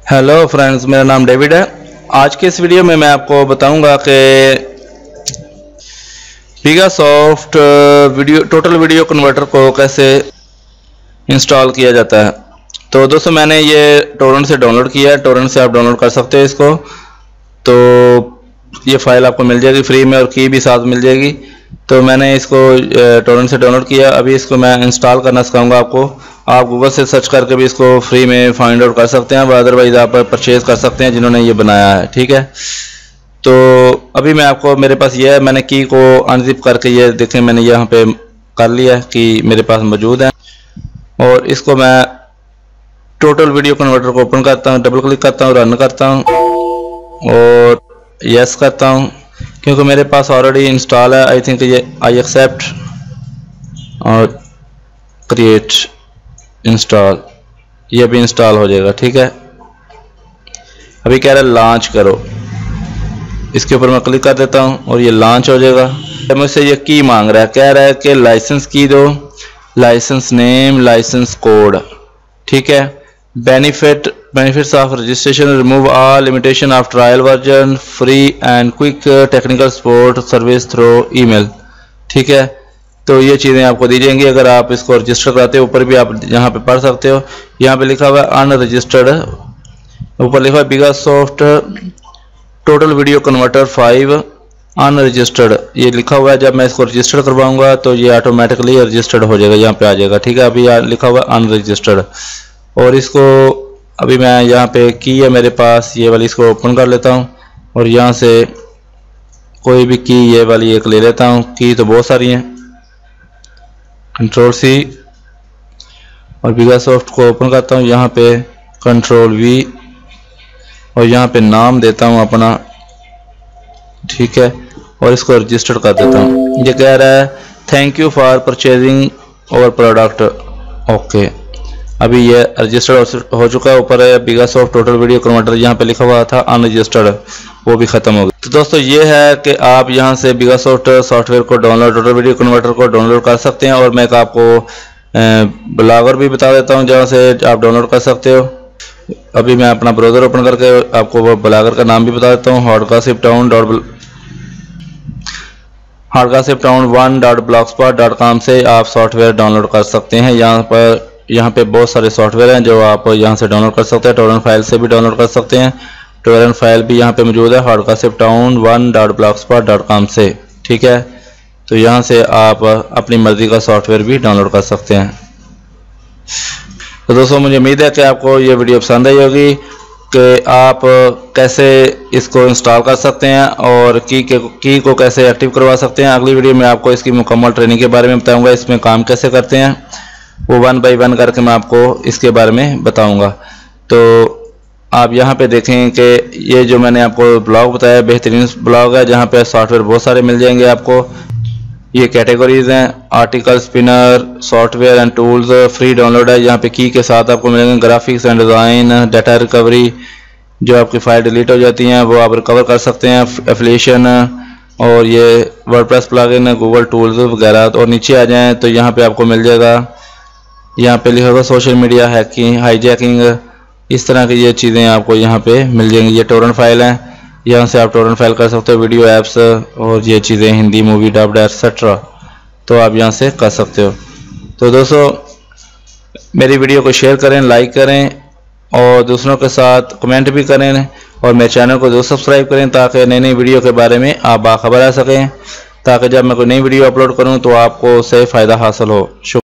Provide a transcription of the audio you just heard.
Hello friends, मेरा नाम David है। आज के इस वीडियो में मैं आपको बताऊंगा कि पिगासॉफ्ट टोटल वीडियो कन्वर्टर को कैसे इंस्टॉल किया जाता है। तो दोस्तों, मैंने ये टोरेंट से डाउनलोड किया है। टोरेंट से आप डाउनलोड कर सकते हो इसको। तो ये फाइल आपको मिल जाएगी फ्री में और की भी साथ मिल जाएगी। तो मैंने इसको टोरेंट से डाउनलोड किया। अभी इसको मैं इंस्टॉल करना सिखाऊंगा आपको। आप गूगल से सर्च करके भी इसको फ्री में फाइंड आउट कर सकते हैं, अदरवाइज आप परचेज कर सकते हैं जिन्होंने ये बनाया है। ठीक है, तो अभी मैं आपको, मेरे पास ये है, मैंने की को अनजिप करके ये देखें, मैंने यहाँ पे कर लिया कि मेरे पास मौजूद है। और इसको मैं टोटल वीडियो कन्वर्टर को ओपन करता हूँ, डबल क्लिक करता हूँ, रन करता हूँ और यस करता हूँ, क्योंकि मेरे पास ऑलरेडी इंस्टॉल है। आई थिंक ये आई एक्सेप्ट और क्रिएट इंस्टॉल, ये भी इंस्टॉल हो जाएगा। ठीक है, अभी कह रहा है लॉन्च करो, इसके ऊपर मैं क्लिक कर देता हूँ और ये लॉन्च हो जाएगा। मुझसे ये की मांग रहा है, कह रहा है कि लाइसेंस की दो, लाइसेंस नेम, लाइसेंस कोड। ठीक है, benefits of registration, remove all limitation of trial version, free and quick technical support service through email. ठीक है, तो ये चीज़ें आपको दी जाएंगी अगर आप इसको रजिस्टर कराते हो। ऊपर भी आप यहाँ पे पढ़ सकते हो, यहाँ पे लिखा हुआ है अनरजिस्टर्ड, ऊपर लिखा हुआ है Pegasoft total video converter 5 unregistered, ये लिखा हुआ है। जब मैं इसको रजिस्टर करवाऊंगा तो ये ऑटोमेटिकली रजिस्टर्ड हो जाएगा, यहाँ पे आ जाएगा। ठीक है, अभी लिखा हुआ है अनरजिस्टर्ड। और इसको अभी मैं यहाँ पे की है मेरे पास ये वाली, इसको ओपन कर लेता हूँ और यहाँ से कोई भी की ये वाली एक ले लेता हूँ। की तो बहुत सारी हैं, कंट्रोल सी, और पिगासॉफ्ट को ओपन करता हूँ, यहाँ पे कंट्रोल वी और यहाँ पे नाम देता हूँ अपना। ठीक है, और इसको रजिस्टर कर देता हूँ। ये कह रहा है thank you for purchasing our product. Okay, अभी ये रजिस्टर्ड हो चुका है। ऊपर है पिगासॉफ्ट टोटल वीडियो कन्वर्टर, यहाँ पे लिखा हुआ था अनरजिस्टर्ड, वो भी खत्म हो गया। तो दोस्तों, ये है कि आप यहाँ से पिगासॉफ्ट सॉफ्टवेयर को डाउनलोड, टोटल वीडियो कन्वर्टर को डाउनलोड कर सकते हैं। और मैं आपको ब्लॉगर भी बता देता हूँ जहाँ से आप डाउनलोड कर सकते हो। अभी मैं अपना ब्राउज़र ओपन करके आपको वो ब्लॉगर का नाम भी बता देता हूँ। hardgossiptown1.blogspot.com से आप सॉफ्टवेयर डाउनलोड कर सकते हैं। यहाँ पे बहुत सारे सॉफ्टवेयर हैं जो आप यहाँ से डाउनलोड कर सकते हैं। टोरेंट फाइल से भी डाउनलोड कर सकते हैं। टोरेंट फाइल भी यहाँ पे मौजूद है hardgossiptown1.blogspot.com से। ठीक है, तो यहाँ से आप अपनी मर्जी का सॉफ्टवेयर भी डाउनलोड कर सकते हैं। तो दोस्तों, मुझे उम्मीद है कि आपको ये वीडियो पसंद आई होगी कि आप कैसे इसको इंस्टॉल कर सकते हैं और की को कैसे एक्टिव करवा सकते हैं। अगली वीडियो में आपको इसकी मुकम्मल ट्रेनिंग के बारे में बताऊंगा, इसमें काम कैसे करते हैं वो 1 बाय 1 करके मैं आपको इसके बारे में बताऊंगा। तो आप यहाँ पे देखें कि ये जो मैंने आपको ब्लॉग बताया बेहतरीन ब्लॉग है, जहाँ पे सॉफ्टवेयर बहुत सारे मिल जाएंगे आपको। ये कैटेगरीज हैं, article, spinner, software and tools, free download है। यहाँ पे की के साथ आपको मिलेंगे graphics and design, data recovery, जो आपकी फाइल डिलीट हो जाती हैं वो आप रिकवर कर सकते हैं, एफिलिएशन, और ये वर्डप्रेस प्लगइन, गूगल टूल्स वगैरह। और नीचे आ जाएँ तो यहाँ पे आपको मिल जाएगा, यहाँ पे लिखा होगा सोशल मीडिया हैकिंग, हाईजैकिंग, इस तरह की ये चीज़ें आपको यहाँ पे मिल जाएंगी। ये टोरेंट फाइल है, यहाँ से आप टोरेंट फाइल कर सकते हो, वीडियो ऐप्स और ये चीज़ें हिंदी मूवी डब्ड एक्सेट्रा, तो आप यहाँ से कर सकते हो। तो दोस्तों, मेरी वीडियो को शेयर करें, लाइक करें और दूसरों के साथ कमेंट भी करें, और मेरे चैनल को जरूर सब्सक्राइब करें ताकि नई नई वीडियो के बारे में आप बाखबर आ सकें, ताकि जब मैं कोई नई वीडियो अपलोड करूँ तो आपको उससे फ़ायदा हासिल हो।